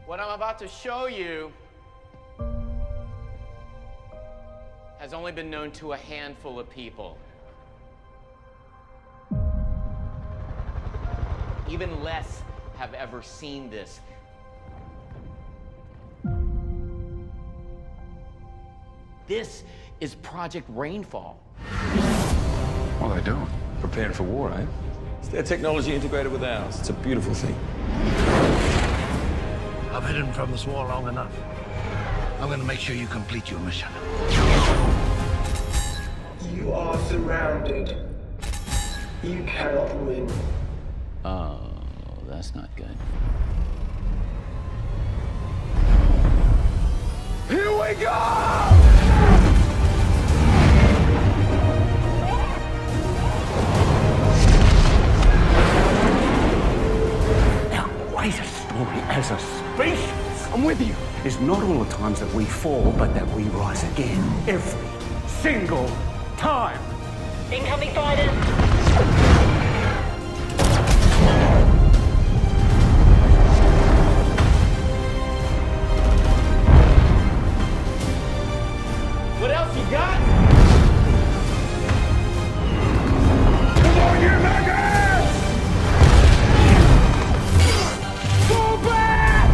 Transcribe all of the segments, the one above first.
What I'm about to show you has only been known to a handful of people. Even less have ever seen this. This is Project Rainfall. What are they doing? Preparing for war, eh? It's their technology integrated with ours. It's a beautiful thing. I've hidden from this war long enough. I'm going to make sure you complete your mission. You are surrounded. You cannot win. Oh, that's not good. Here we go! Now, write a story as a species. I'm with you. It's not all the times that we fall, but that we rise again. Every single time. Incoming fighters! What else you got? Come on, you maggots! Fall back!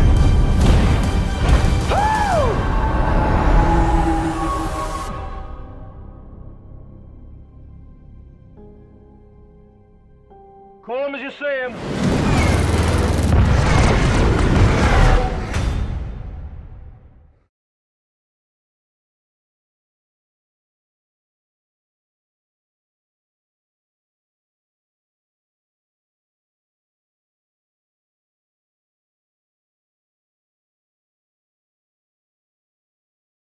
Call him as you see him.